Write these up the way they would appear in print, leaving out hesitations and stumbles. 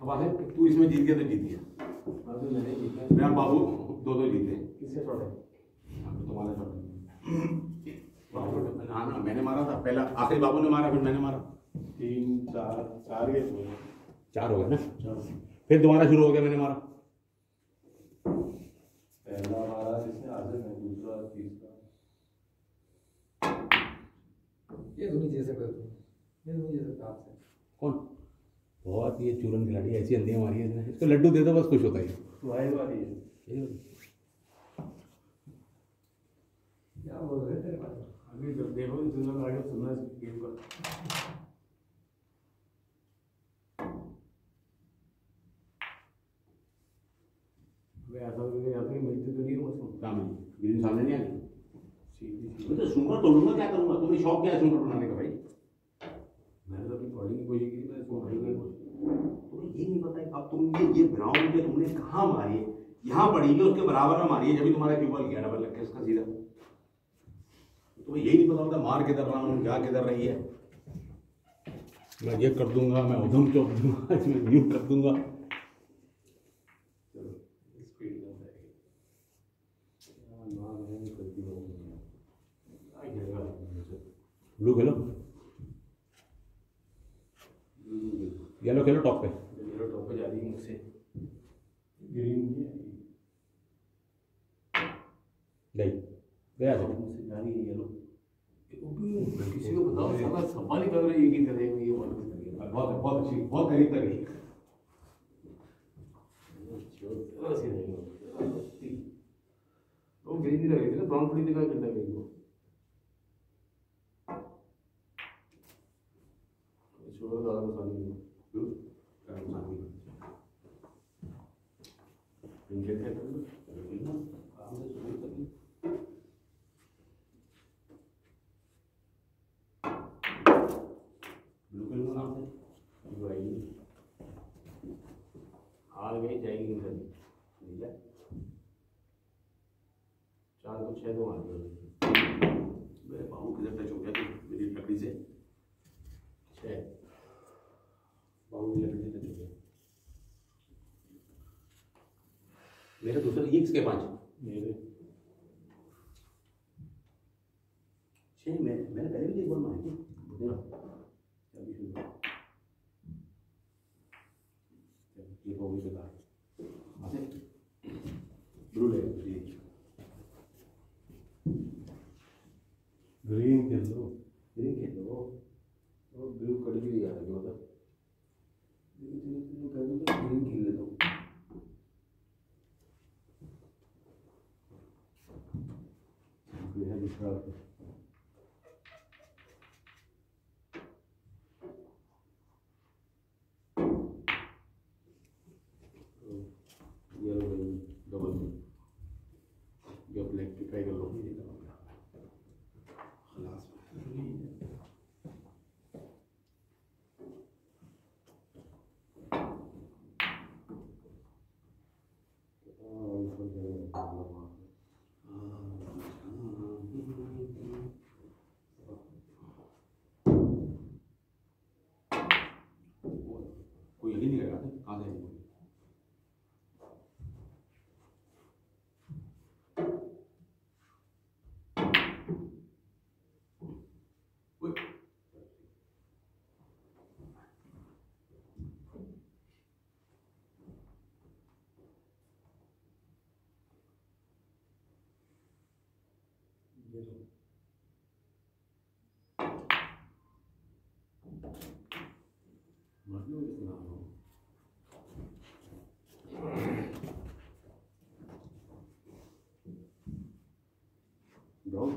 अब आसिफ तू इसमें जीत गया तो जीत गया। तो मैंने जीता। मेरा बाबू दो जीते। किससे छोड़े? तुम्हारे छोटे हाँ ना, मैंने मारा था पहला, आखिरी बाबू ने मारा, फिर मैंने मारा। 3 4 4 गए थे। 4 हो गए ना। फिर दोबारा शुरू हो गया, मैंने मारा। पहला मारा जिसने, आसिफ ने दूसरा, तीसरा। ये तो नहीं जीत सकते तुम, ये नहीं जीत सकता आपसे। कौन? बहुत ये चूरन खिलाड़ी, ऐसी अंधियाँ मारी है इसने। इसको लड्डू दे दो बस, खुश होता है। तुम्हारी बारी है। क्या बोल रहे तेरे पास? अभी जब देखो दूसरा आगे सुनना इस गेम का। ऐसा तो यहाँ पे मिलती तो नहीं है मुझको। काम नहीं, मेरे सामने नहीं आ रही। सीधी तो स्नूकर तोड़ूंगा, क्या करूंगा? तुम्हें शौक क्या है स्नूकर बनाने का भाई? मैंने तो अपनी बॉडी की कोशिश की, मैंने तुम्हारी की कोशिश। तुम्हें ये नहीं पता है अब तुम ये ग्राउंड जो तुमने कहाँ मारी है, यहाँ पड़ी है, उसके बराबर में मारी है, जब भी तुम्हारा क्यूबल गया डबल लग के उसका सीधा। तुम्हें यही नहीं पता होता मार किधर रहा हूँ, जा किधर रही है। मैं ये कर दूंगा, मैं उधम चौक दूंगा, इसमें यूं कर दूंगा। ब्लू खेलो, येलो खेलो टॉप पे। येलो टॉप पे जा रही है मुझसे, ग्रीन नहीं है। नहीं गया था मुझसे जा रही है येलो। किसी को बताओ, साला सवाल ही कर रही है कि करेंगे ये वाला। बहुत बहुत अच्छी, बहुत करीब तक गई। वो ग्रीन नहीं लग रही थी ना, ब्राउन थोड़ी दिखाई करता है मेरे को। छोड़ो ज़्यादा मसाले नहीं। इनके थे तो काम से शुरू करिए। ब्लू कलर का नाम है हार गई, जाएगी नहीं कभी। ठीक है, 4 को 6 तो मार दो। मेरे बाबू किधर टच हो गया तो मेरी लकड़ी से 6 बाबू की लकड़ी से टच हो गया। मेरे दूसरे ये किसके 5 मेरे 6 मैंने पहले भी एक बार मारी थी। अभी शुरू ये हो गई बेकार। ब्लू ले ग्रीन खेल लो, ग्रीन खेल लो। और ब्लू कट भी नहीं आ रही मतलब, ग्रीन खेल लेता हूँ। दूसरा येलो ग्रीन डबल जो ब्लैक की ट्राई कर लो। खलास कोई यही नहीं लगा कहाँ से ब्राउन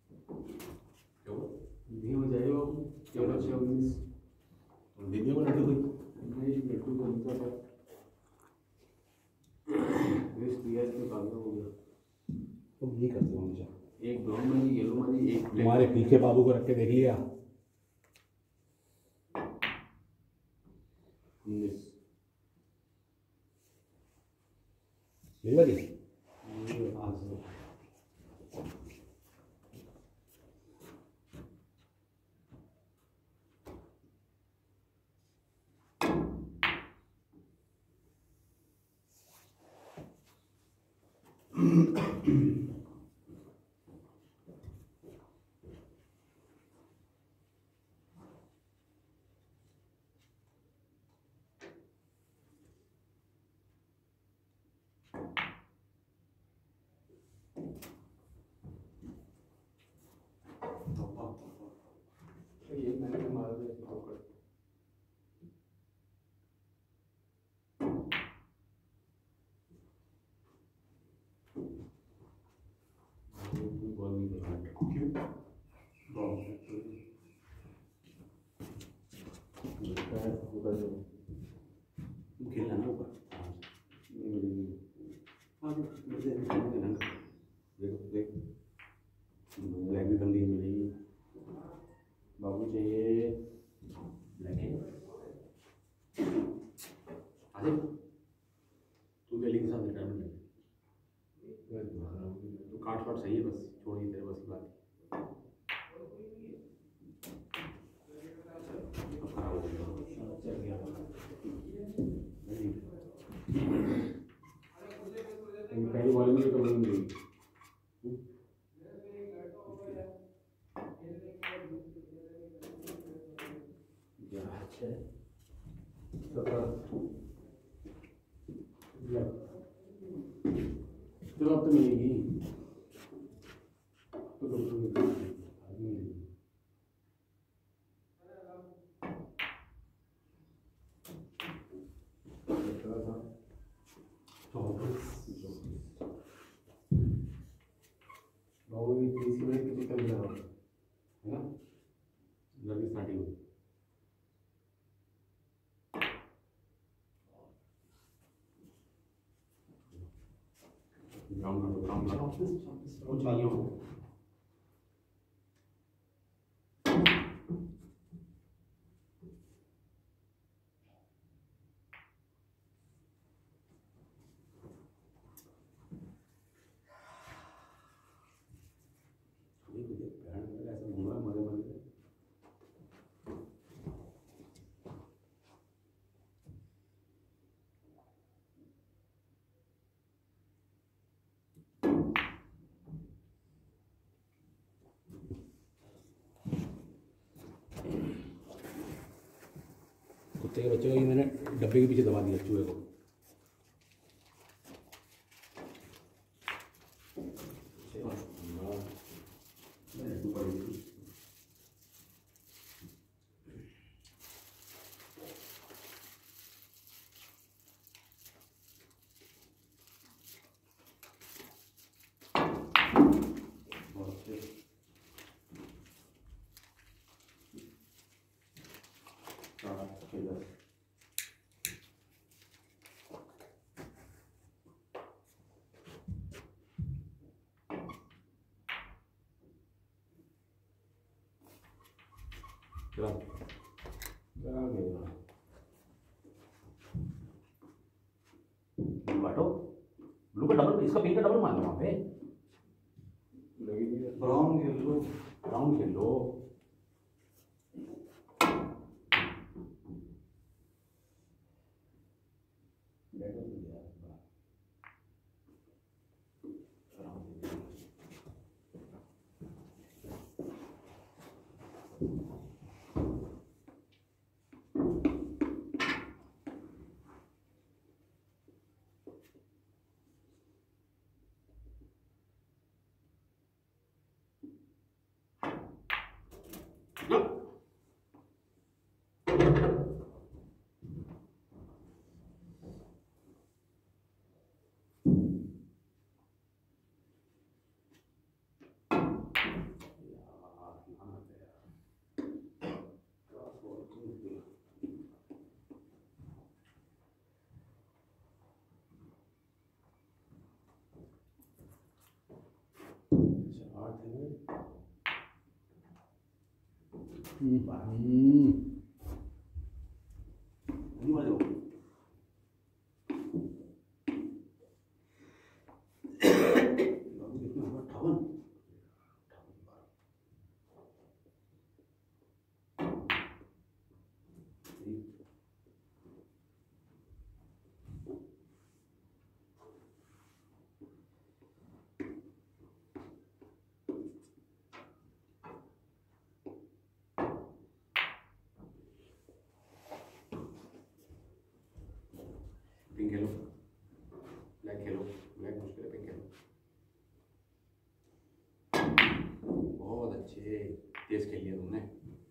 नहीं हो जाएगा। क्या अच्छा 19 दीदी को लड्डू तुम्हारे पीछे बाबू को रख के देख लिया। 19 मेरी बारी। ये मैंने मारा था इसको पकड़। बॉल नहीं कर रहा क्यों? बॉल खेलना ना ऊपर। देख ब्लैक भी बंदी मिलेगी। बाबू चाहिए ब्लैक है। आसिफ तू दिल्ली के साथ रिटायरमेंट ले। तो काट पाट सही है, बस छोड़ ही तेरे बस की बात। अब खराब हो गया। चल गया पहली बॉल में तो नहीं मिलेगी। चलो अब तो मिलेगी तो तीसरी में कितनी कम है ना? जल्दी स्टार्टिंग ग्राउंड वो चाहिए हो। कुत्ते के बच्चे को मैंने डब्बे के पीछे दबा दिया चूहे को। बाटो ब्लू का डबल, इसका पिंक का डबल मार लो वहाँ पे। ब्राउन खेल लो, ब्राउन खेल लो। पिंक खेलो, ब्लैक खेलो, ब्लैक मुश्किल है, पिंक खेलो। बहुत अच्छे, तेज खेल लिया तुमने।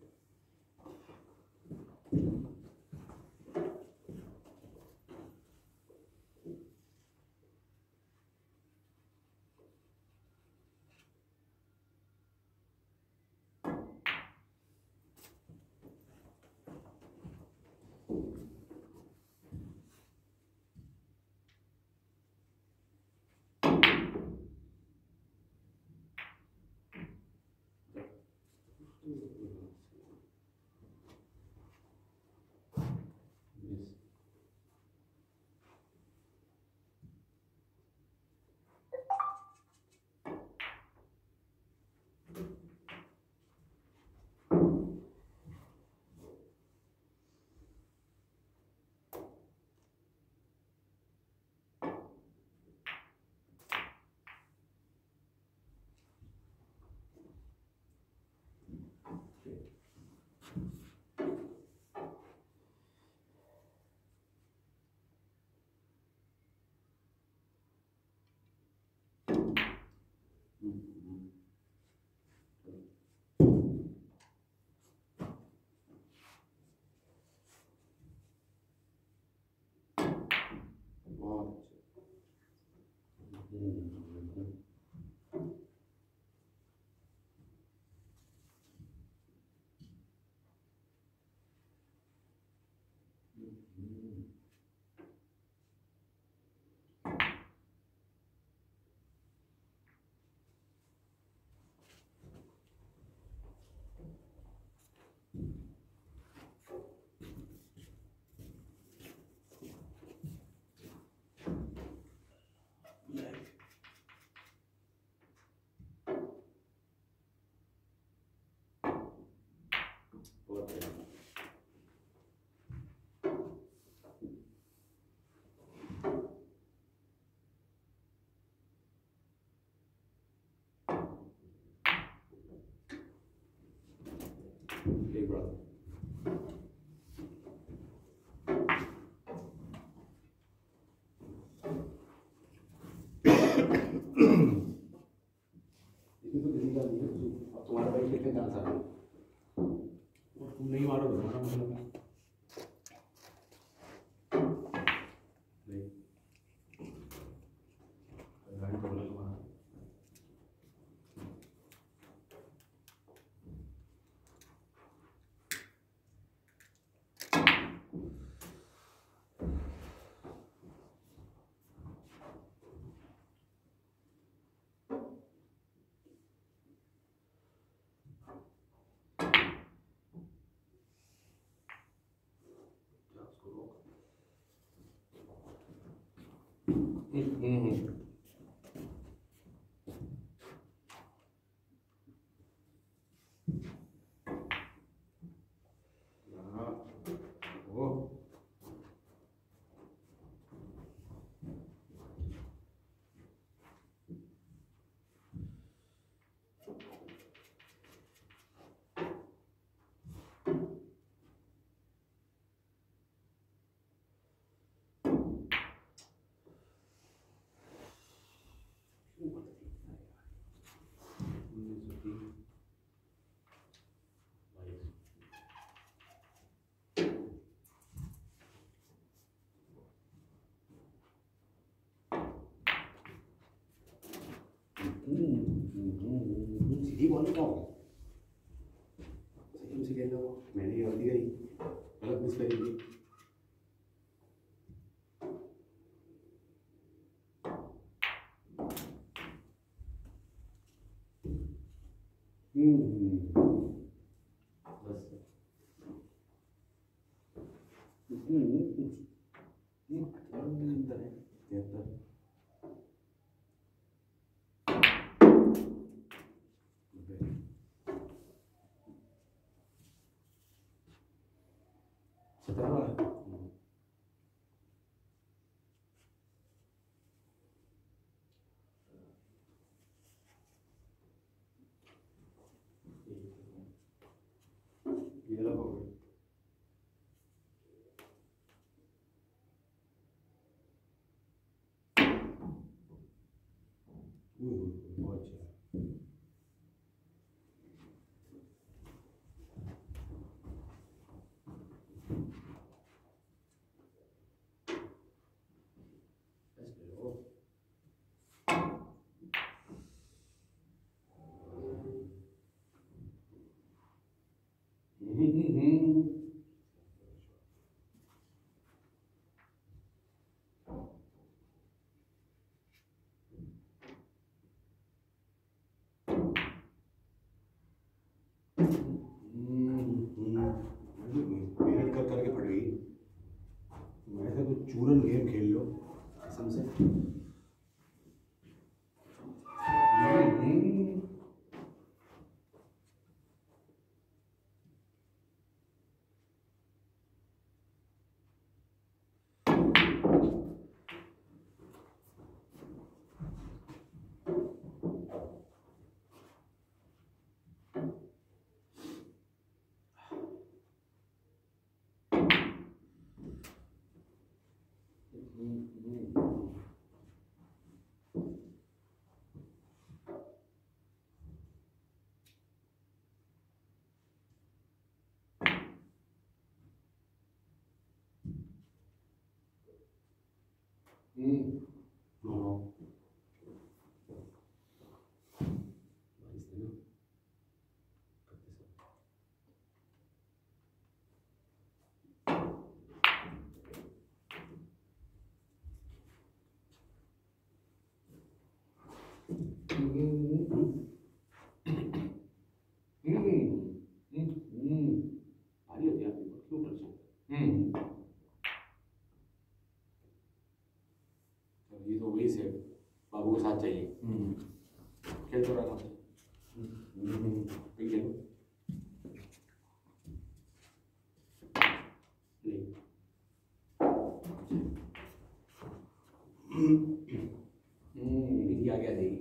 Big brother. इसमें तो किसी का नहीं है, अब तुम्हारा भाई लेके जा सकता है और तुम नहीं मारो तो तुम्हारा मतलब नहीं। गाड़ी पकड़ लो तुम्हारा। सीधी बॉल क्या होगा? सही से खेलना हो, मैंने ये गलती करी, गलत मिस करी थी। बस बहुत अच्छा। मेहनत कर करके फट गई। मैं ऐसा कुछ चूरन गेम खेल लो कसम से। भारी होती है आपकी क्यों कर ये तो वही से बाबू के साथ चाहिए खेल तो रहा ठीक है नहीं आ गया देगी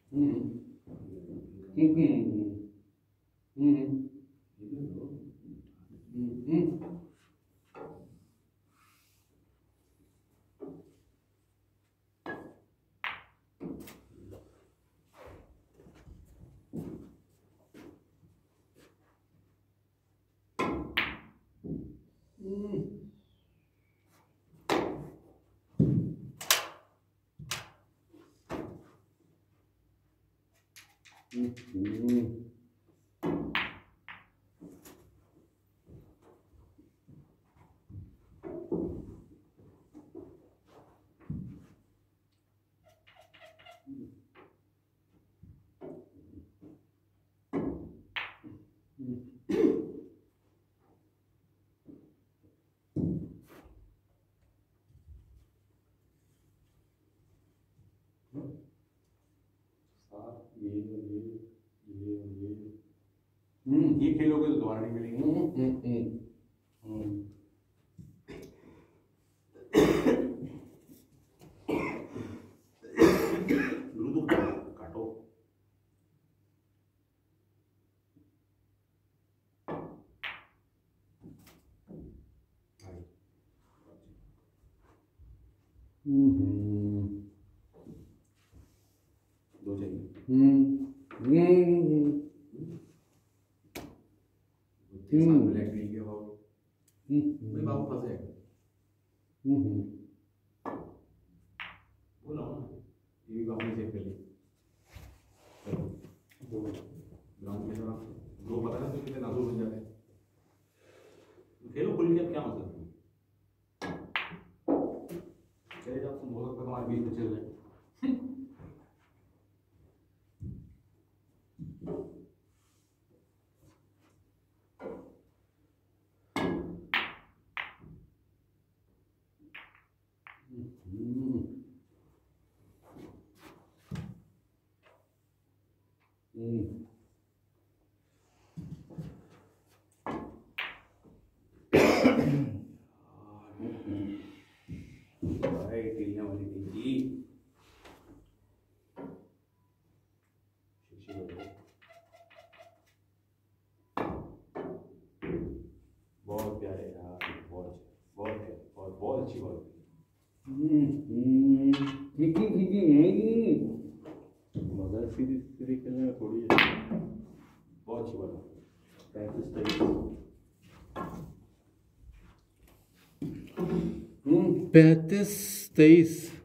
ये खेलोगे तो दोबारा नहीं मिलेंगे ब्लूटूथ काटो दो चाहिए ब्लैक नहीं किया बाबू भाई बाबू फंस जाएगा बोला ये भी बाबू से खेले ग्राउंड में दो पता ना तो कितने नाजुक बन जाते हैं खेलो खुल के क्या मतलब चले जाओ तुम हो सकता तुम्हारे बीच में चल रहे अच्छी बात मजा सीधी सीधी खेलने में थोड़ी है। बहुत अच्छी बात है। 35-23